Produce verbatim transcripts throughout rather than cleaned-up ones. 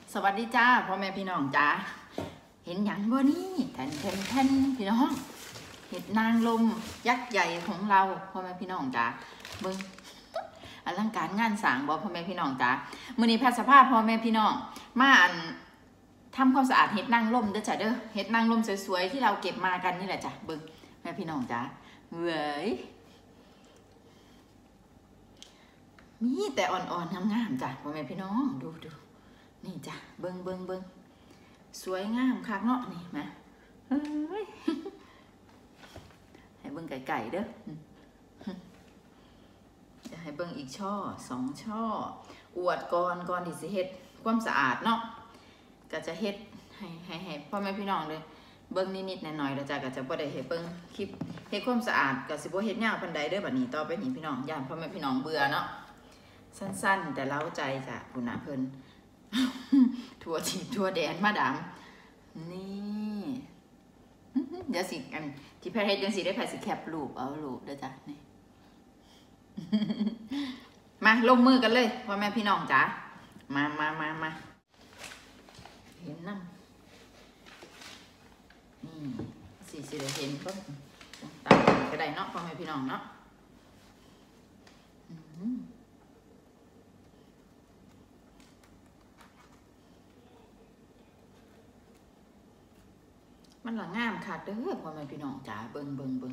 สวัสดีจ้าพ่อแม่พี่น้องจ้าเห็นอย่างบ่นี่แทนแทนแทนพี่น้องเห็ดนางลมยักษ์ใหญ่ของเราพ่อแม่พี่น้องจ้าเบิ้งอลังการงานสร้างบ่พ่อแม่พี่น้องจ้ามื้อนี้แพทย์สภาพพ่อแม่พี่น้องมาอันทำความสะอาดเห็ดนางลมเด้อจ้าเด้อเห็ดนางลมสวยๆที่เราเก็บมากันนี่แหละจ้าเบิ้งแม่พี่น้องจ้าเว้ยมีแต่อ่อนๆงามๆจ้ะพ่อแม่พี่น้องดูดูนี่จ้ะเบิ้งเบิ้งเบิ้งสวยงามคักเนาะนี่มาเฮ้ยให้เบิ้งไก่ๆเด้อจะให้เบิ้งอีกช่อสองช่ออวดก่อนก่อนที่สิเฮ็ดความสะอาดเนาะก็จะเฮ็ดให้ให้ให้พ่อแม่พี่น้องเลยเบิ้งนิดๆหน่อยๆแล้วจ้ะก็จะบ่ได้เฮ็ดเบิ้งคลิปเฮ็ดความสะอาดก็สิบ่เฮ็ดยาวปานใดเด้อบัดนี้ต่อไปนี้พี่น้องย่านพ่อแม่พี่น้องเบื่อเนาะสั้นๆแต่เล้าใจจ้ะคุณนะเพิ่นทัวทีทัวแดนมาดามนี่เดี๋ยวสิอันที่แพทย์เฮ็ดจังสิได้แพทย์สิแคปรูปเอารูปเด้อจ้ะนี่มาลงมือกันเลยพ่อแม่พี่น้องจ๋ามามามามาเห็นน้ำนี่สิสิได้เห็นก็ตามก็ได้เนาะพ่อแม่พี่น้องเนาะมันหลังงามค่ะเด้อพ่อแม่พี่น้องจ๋าเบิ่งเบิ่งเบิ่ง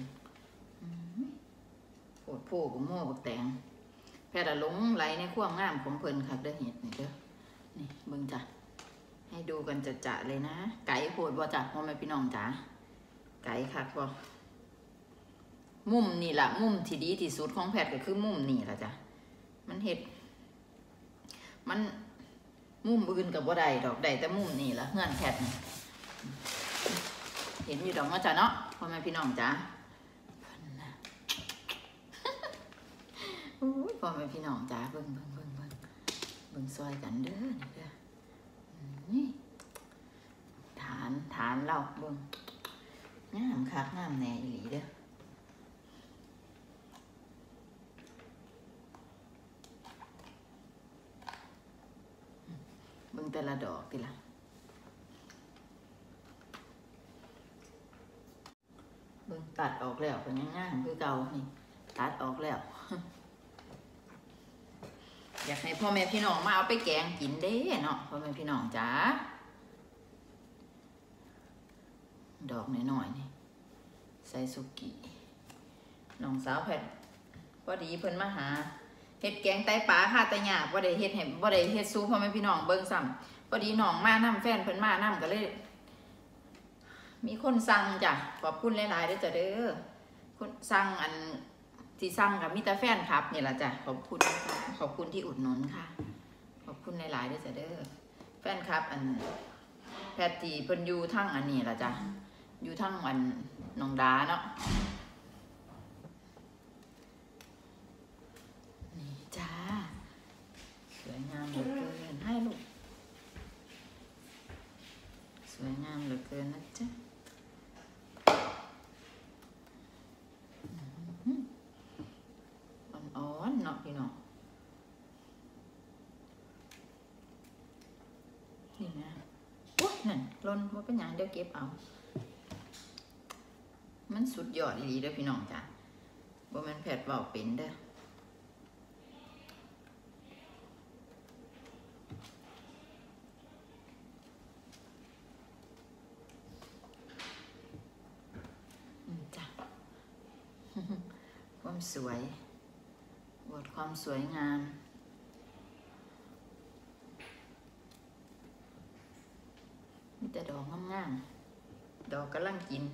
โผดโผกับโม่กับแตงแพทย์หลงไหลในความงามของเพิ่นค่ะเด้อเห็ดนี่เด้อนี่เบิ่งจ้ะให้ดูกันจะๆเลยนะไก่โผดบ่จ้ะพ่อแม่พี่น้องจ๋าไก่ค่ะบ่มุมนี่แหละมุมที่ดีที่สุดของแพทย์ก็คือมุมนี่แหละจ้ะมันเห็ดมันมุมอื่นกับบ่ได้ดอกได้แต่มุมนี่แหละเงื่อนแพทย์เห็นอยู่ดอกว่าจ้ะเนาะพ่อแม่พี่น้องจ้าพ่อแม่พี่น้องจ้าเบิ่งเบิ่งเบิ่งเบิ่งเบิ่งซอยกันเด้อนี่เด้อนี่ฐานฐานเราเบิ่งงามคักงามแน่อีหลีเด้อเบิ่งแต่ละดอกติล่ะเบิ่งตัดออกแล้วเป็นง่ายๆคือเก่านี่ตัดออกแล้วอยากให้พ่อแม่พี่น้องมาเอาไปแกงกินเด้เนาะพ่อแม่พี่น้องจ๋าดอกน้อยๆนี่ใส่สุกี้น้องสาวแพทย์พอดีเพิ่นมาหาเฮ็ดแกงไตปลาค่ะแต่หยาบ่ได้เฮ็ดให้บ่ได้เฮ็ดสู้พ่อแม่พี่น้องเบิ่งซ้ำพอดีน้องมานำแฟนเพิ่นมานำก็เลยมีคนสั่งจ้ะขอบคุณหลายๆด้วยจ้ะเด้อคนสั่งอันที่สั่งกับมิตรแฟนครับนี่แหละจ้ะขอบคุณขอบคุณที่อุดหนุนค่ะขอบคุณหลายๆด้วยจ้ะเด้อแฟนครับอันแพทย์ที่เพิ่นอยู่ทั้งอันนี้ล่ะจ้ะอยู่ทั้งอันหนองดาเนาะนี่จ้าสวยงามเหลือเกินให้ลูกสวยงามเหลือเกินนะจ๊ะอ่อนๆเนาะพี่น้องนี่นะโอ๊ยนั่นหล่นว่าเป็นอย่างเดี๋ยวเก็บเอามันสุดยอดดีเด้อพี่น้องจ้ะบ่แม่นแผดเว้าเป็นเด้อจ้ะความสวยบทความสวยงามมีแต่ดอกงามๆดอกกำลังกิน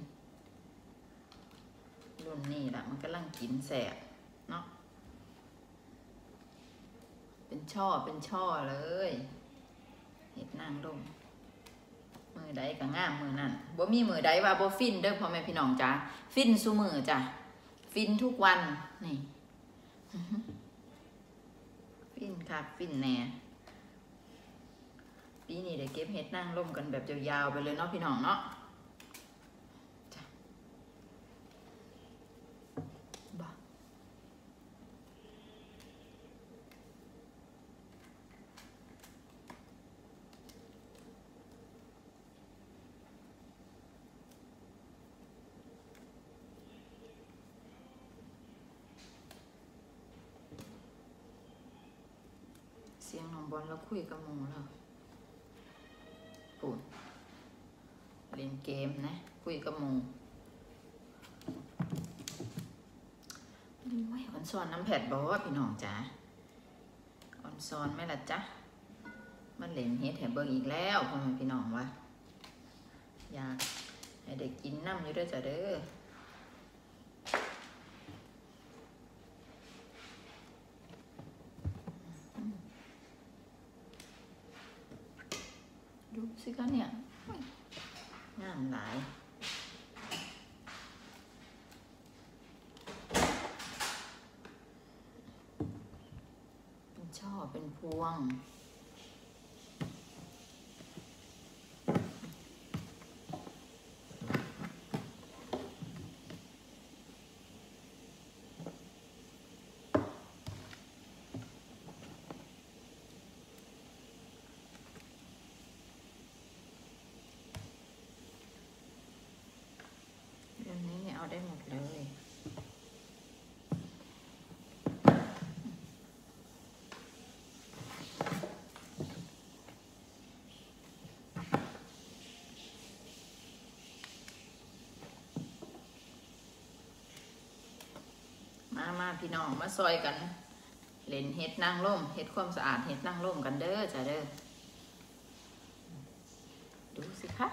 รุ่นนี้แหละมันกำลังกินแสบเนาะเป็นช่อเป็นช่อเลยเห็ดนางลมมือใดก็งามมือนั่นบ่มีมือใดว่าบ่ฟินเด้อพ่อแม่พี่น้องจ้าฟินซุมือจ้ะฟินทุกวันนี่ฟินค่ะฟินแน่ปีนี้ได้เก็บเห็ดนางลมกันแบบยาวๆไปเลยเนาะพี่น้องเนาะบ้าสียงน้องบอลแล้วคุยกับหมูแล้วปุ่นเล่นเกมนะคุยกับหมูดีไว้อ่อนซ้อนน้ำแผดบอกว่าพี่น้องจ๋าอ่อนซ้อนไหมล่ะจ๊ะมันเล่นเฮ็ดแถมเบิ่งอีกแล้วพ่อแม่พี่น้องวะอยากให้ได้กินน้ำอยู่ด้วยจ้ะเด้อดูสิคะเนี่ยงามหลายเป็นช่อเป็นพวงเอาได้หมดเลยมามาพี่น้องมาซอยกันเล่นเฮ็ดนั่งร่มเฮ็ดความสะอาดเฮ็ดนั่งร่มกันเด้อจ้ะเด้อดูสิคะ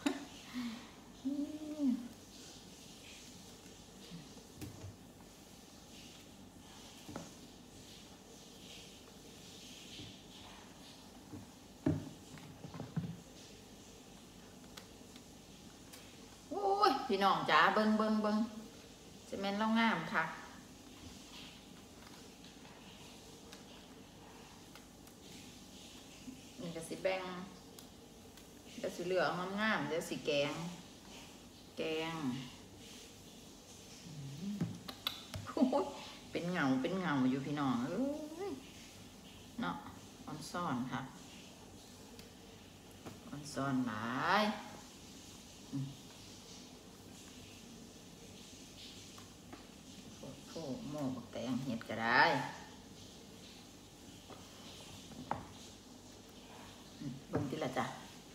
พี่น้องจ๋าเบิ้งเบิ้งเบิ้งจะแม่นเล่างามค่ะนี่ก็สิแบ่งก็สิเหลืองงามๆเดี๋ยวสิแกงแกงเป็นเงาเป็นเงาอยู่พี่น้องเอ้ยเนาะออนซ่อนค่ะออนซ่อนหลายโอ้โม่บักแตงเห็ดก็ได้เบิ่งทีละจ้ะ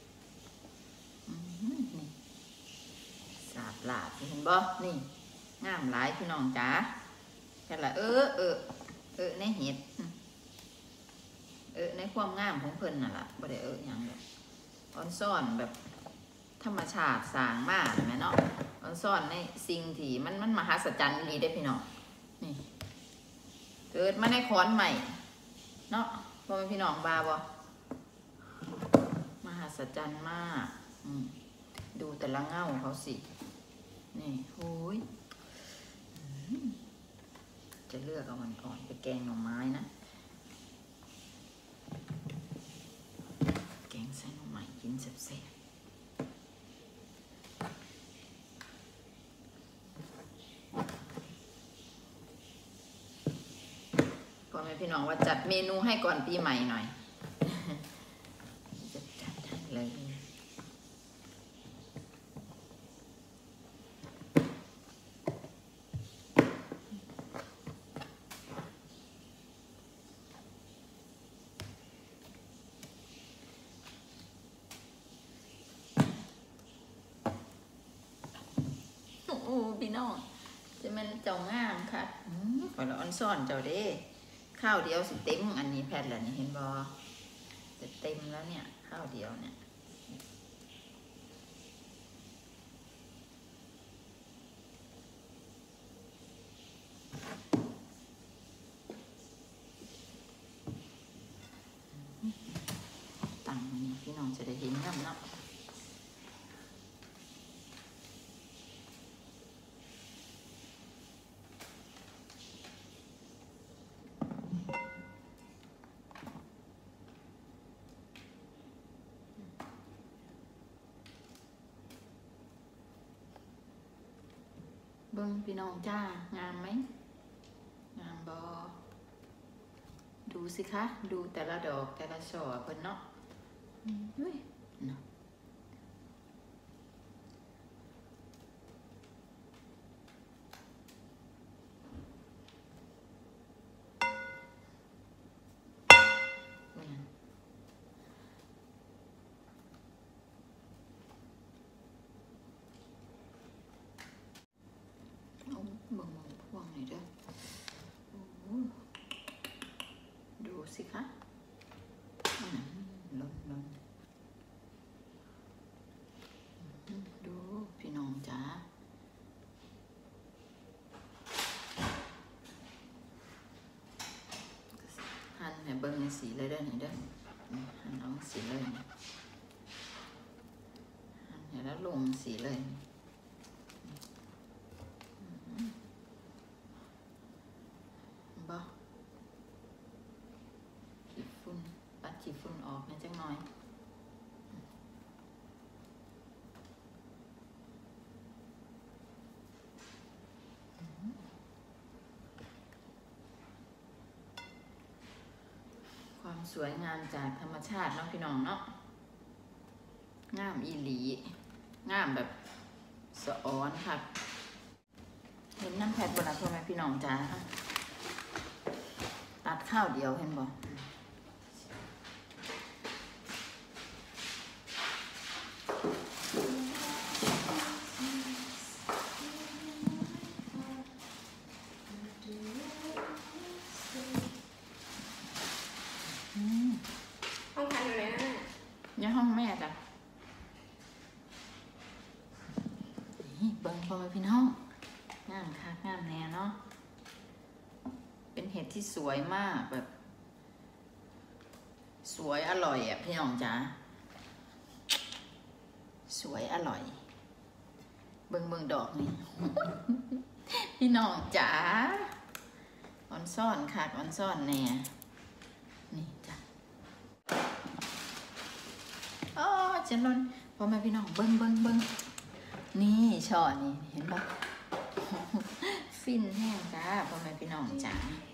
นี่สาบหลาบเห็นบ่นี่งามหลายพี่น้องจ๋าแค่ละเออเออเออในเห็ดเออในความงามของเพิ่นน่ะล่ะบ่ได้เอออย่างแบบออนซ่อนแบบธรรมชาติสร้างมาใช่ไหมเนาะออนซ่อนในสิ่งที่มันมันมหัศจรรย์ดีได้พี่น้องนี่เกิดมาในขอนใหม่เนาะพ่อแม่พี่น้องบาบ่มหัศจรรย์มากดูแต่ละเงาเขาสินี่โอ้ยจะเลือกเอามันอ่อนไปแกงหน่อไม้นะแกงใส่หน่อไม้กินแซ่บพี่น้องว่าจัดเมนูให้ก่อนปีใหม่หน่อยจะจัดเลยโอ้พี่น้องจะมันเจ้างามค่ะขอละอ่อนซ่อนเจ้าเด้ข้าวเดียวสิเต็มอันนี้แพทย์แหละนี่เห็นบอจะเต็มแล้วเนี่ยข้าวเดียวเนี่ยตั้งนี่พี่น้องจะได้เห็นน้ำเนาะเบิ้งพี่น้องจ้างามไหมงามบอดูสิคะดูแต่ละดอกแต่ละช่อเพิ่นเนาะเฮ้ยเนาะเบิ้งสีเลยเด้อนี่เด้อหันเอาสีเลยหันเดี๋ยวแล้วลงสีเลยบ่ขีดฝุ่นปัดขีดฝุ่นออกนะจังหน่อยความสวยงามจากธรรมชาติเนาะพี่น้องเนาะงามอีหลีงามแบบสะอ้อนค่ะเห็นน้ำแพทย์บนหลังพ่อแม่พี่น้องจ้าตัดข้าวเดียวเห็นบ่ห้องพันอยู่ไหนนะเนี่ยห้องแม่จ้ะนี่เบิ้งพ่อแม่พี่น้องงามค่ะงามแน่เนาะเป็นเห็ดที่สวยมากแบบสวยอร่อยอ่ะพี่น้องจ๋าสวยอร่อยเบิ้งเบิ้งดอกนี่ พี่น้องจ๋าออนซ่อนค่ะออนซ่อนแน่นี่จ้ะอ๋อจันนนพ่อแม่พี่น้องเบิ้งเบิ้งเบิ้งนี่ช่อนี่เห็นปะ ฟินแห้งจ้าพ่อแม่พี่น้องจ๋า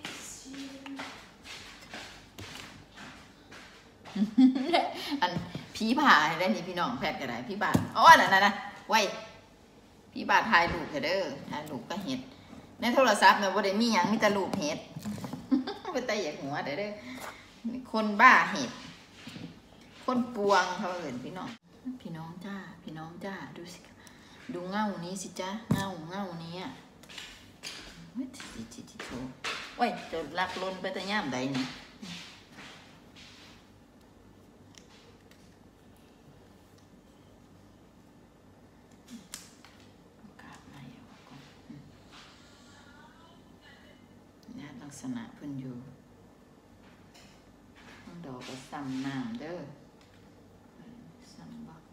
อันผีผ่าได้นี่พี่น้องแพทย์ก็ได้พี่บาทอ๋อนั่นน่ะนะไว้พี่บาทถ่ายรูปเด้อถ่ายรูปก็เห็ดในโทรศัพท์เนี่ยบ่ได้มีหยังมีแต่รูปเห็ด ไปแต่อยากหัวเด้อเด้อคนบ้าเห็ดคนปวงเขาเอิ้นพี่น้องพี่น้องจ้าพี่น้องจ้าดูสิดูเงานี้สิจ้าเงาเงานี้อ่ะเฮ้ยจิจิจิโถไว้จะลักลนไปแต่ย่ามใดนี่ลักษณะเพิ่นอยู่ดอกก็ซ้ำน้ำเด้อซ้ำบัก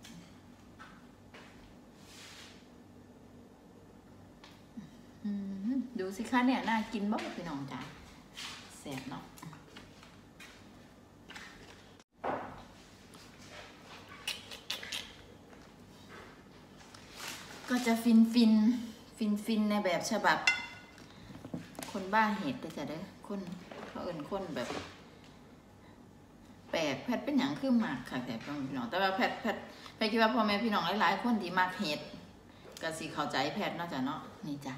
ดูสิคะเนี่ยน่ากินบ้างพี่น้องจ๋าแซ่บเนาะก็จะฟินฟินฟินฟินในแบบฉบับคนบ้าเห็ดจะได้คนเขาเอิ้นคนแบบแปลกแพทเป็นอย่างคือมากค่ะแต่พี่น้องแต่ว่าแพทแพทแพทคิดว่าพ่อแม่พี่น้องหลายๆคนที่มากเห็ดก็สิเข้าใจแพทเนาะจ้ะเนาะนี่จ้ะ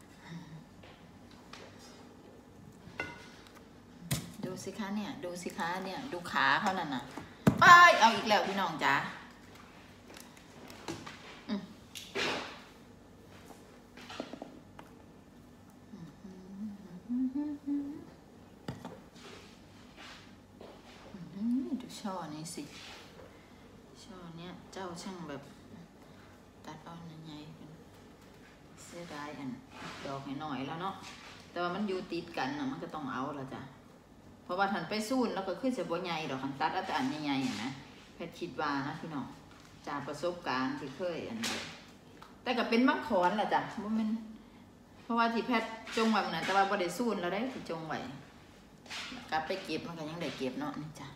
ดูสิคะเนี่ยดูสิคะเนี่ยดูขาเขานั่นน่ะไปเอาอีกแล้วพี่น้องจ้ะช่อนี้สิช่อเนี้ยเจ้าช่างแบบตัดเอาใหญ่ๆเป็นเสียดายอันดอกหน่อยแล้วเนาะแต่ว่ามันอยู่ติดกันนะมันก็ต้องเอาละจ้ะเพราะว่าทันไปสู้แล้วก็ขึ้นจะบ่ใหญ่ดอกคันตัดเอาแต่อันใหญ่ๆอย่างนะแพทย์คิดว่านะพี่น้องจากประสบการณ์ที่เคยอันนี้แต่ก็เป็นบางขอนละจ้ะเพราะมันเพราะว่าที่แพทย์จงไว้มันนะแต่ว่าบ่ได้สู้แล้วได้ที่จงไว้กลับไปเก็บมันก็ยังได้เก็บเนาะนี่จ้ะ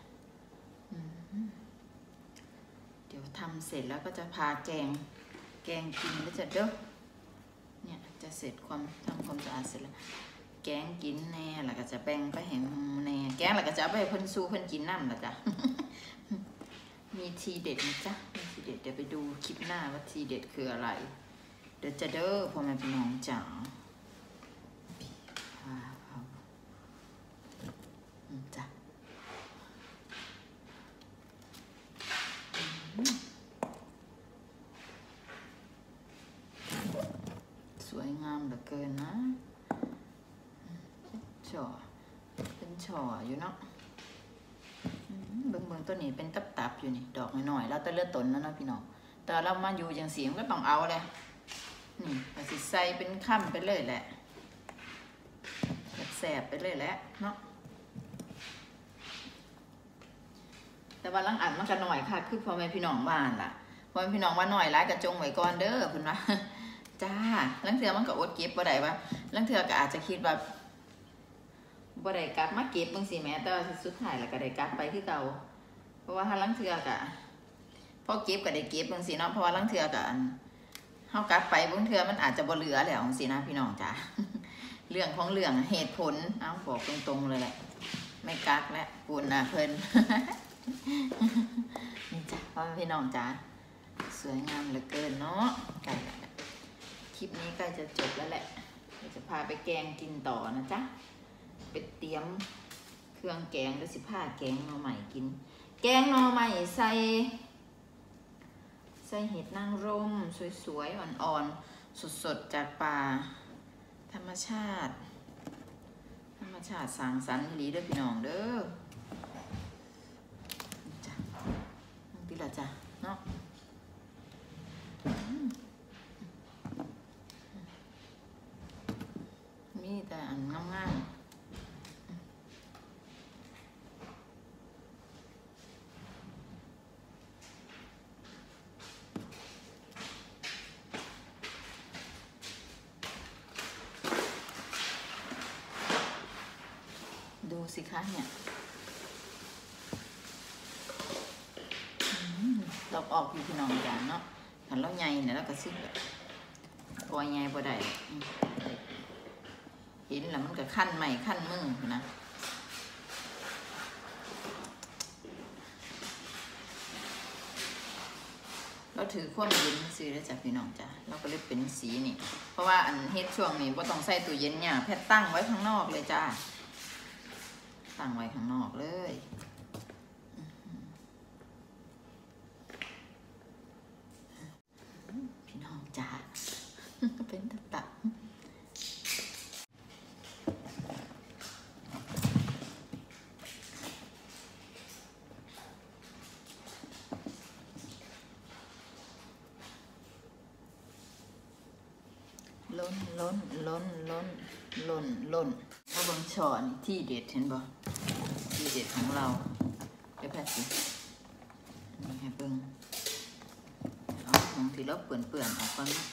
เดี๋ยวทำเสร็จแล้วก็จะพาแกงแกงกินแล้วจะเด้อเนี่ยจะเสร็จความทำความสะอาดเสร็จแล้วแกงกินแน่แล้วก็จะแบ่งไปให้แน่แกงแล้วก็จะเอาไปให้เพิ่นสู้เพิ่นกินน้ำละจ้ะ มีทีเด็ดนะจ๊ะมีทีเด็ดเดี๋ยวไปดูคลิปหน้าว่าทีเด็ดคืออะไรเดี๋ยวจะเด้อพ่อแม่พี่น้องจ๋าจ้ะสวยงามเหลือเกินนะช่อเป็นช่ออยู่เนาะเบิ่งเบิ่งตัวนี้เป็นตับๆอยู่นี่ดอกน้อยๆแล้วแต่เลือดตนแล้วเนาะพี่น้องแต่เรามาอยู่อย่างเสียงก็ต้องเอาเลยนี่ก็สิใส่เป็นค่ำไปเลยแหละแสบไปเลยแหละเนาะแต่ว่าลังอันมันก็หน่อยค่ะคือพ่อแม่พี่น้องบ้านล่ะพ่อแม่พี่น้องว่าหน่อยร้ายกระจงไว้ก่อนเด้อเพิ่นว่า จ้าลังเทือมันก็อดเก็บบ่ได้ว่าลังเทือก็อาจจะคิดว่าบ่ได้กลับมาเก็บจังซี่แหมแต่ว่าสุดท้ายแล้วก็ได้กลับไปคือเก่าเพราะว่าถ้าลังเทือก็พอเก็บก็ได้เก็บจังซี่เนาะเพราะว่าลังเทือก็อันเฮากลับไปบางเทือมันอาจจะบ่เหลือแล้วจังซี่นะพี่น้องจ้า เรื่องของเรื่องเหตุผลเอาบอกตรงๆเลยแหละไม่กักและปูนนะเพิ่น นี่จ้ะพ่อแม่พี่น้องจ้าสวยงามเหลือเกินเนาะใกล้แล้วคลิปนี้ใกล้จะจบแล้วแหละเดี๋ยวจะพาไปแกงกินต่อนะจ๊ะไปเตรียมเครื่องแกงแล้วสิพาแกงหน่อใหม่กิน แกงหน่อใหม่ใส่ใส่เห็ดนางรมสวยๆอ่อนๆสดๆจากป่าธรรมชาติธรรมชาติสร้างสรรค์ดีเด้อพี่น้องเด้อจ้ะนั่งติละจ้ะเนาะมีแต่อันงามๆดูสิคะเนี่ยตอกออกอยู่พี่น้องจ้ะเนาะขันเราใหญ่เนี่ยแล้วก็ซิแบบปล่อยใหญ่บ่ได้เห็นแล้วมันก็ขั้นใหม่ขั้นมือนะเราถือความเย็นซื้อได้จากพี่น้องจ้ะเราก็เลยเป็นสีนี่เพราะว่าอันเฮ็ดช่วงนี้ว่าต้องใส่ตู้เย็นเนี่ยแพทตั้งไว้ข้างนอกเลยจ้าตั้งไว้ข้างนอกเลยพี่น้องจ้าเป็นตับตับล้นล้นล้นล้นล้นล้นถ้าบางช่อนี่ที่เด็ดเห็นบ่ที่เด็ดของเราเดี๋ยวแพทย์สินี่ให้เบิ่งเอาของที่เราเปื่อนเปื่อนออกก่อนนะ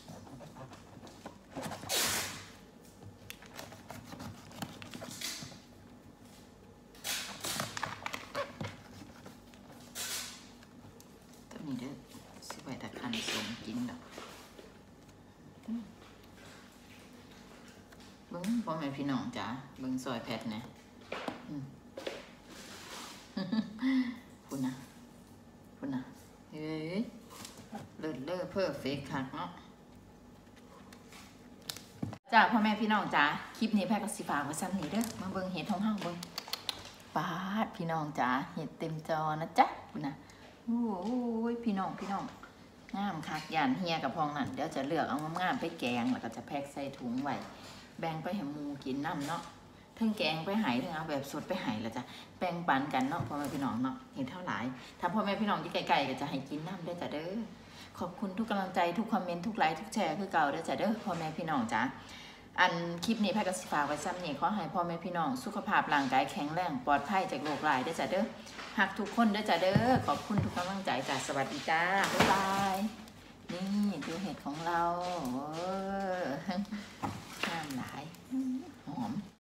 ตัวนี้เด้อสิไว้ตะคันสมกินดอกเบิ้งพ่อแม่พี่น้องจ้าเบิ้งซอยแพทนะคุณนะคุณนะเฮ้ยเลิศเลิศเพิ่มเฟกคักเนาะจ้าพ่อแม่พี่น้องจ้าคลิปนี้แพทย์ก็สิฝากไว้ซ้ำนี้เด้อมาเบิ้งเห็ดท้องห้างเบิ้งปาดพี่น้องจ้าเห็ดเต็มจอนะจ๊ะคุณนะโอ้ยพี่น้องพี่น้องงามคักยานเฮียกับพองนั่นเดี๋ยวจะเลือกเอางามๆไปแกงแล้วก็จะแพ็คใส่ถุงไว้แบ่งไปให้หมูกินน้ำเนาะทั้งแกงไปหายทั้งเอาแบบสดไปหายแล้วจ้ะแบ่งปันกันเนาะพ่อแม่พี่น้องเนาะเห็นเท่าไหร่ถ้าพ่อแม่พี่น้องที่ไกลๆก็จะให้กินน้ำด้วยจ้ะเด้อขอบคุณทุกกำลังใจทุกคอมเมนต์ทุกไลค์ทุกแชร์คือเก่าด้วยจ้ะเด้อพ่อแม่พี่น้องจ้ะอันคลิปนี้แพทย์ก็สิฝากไว้ซ้ำนี่ขอให้พ่อแม่พี่น้องสุขภาพร่างกายแข็งแรงปลอดภัยจากโรคร้ายด้วยจ้ะเด้อหักทุกคนด้วยจ้ะเด้อขอบคุณทุกกำลังใจจ้ะสวัสดีจ้าบ๊ายบายนี่ดูเห็ดของเราเออ ห้ามหลายหอม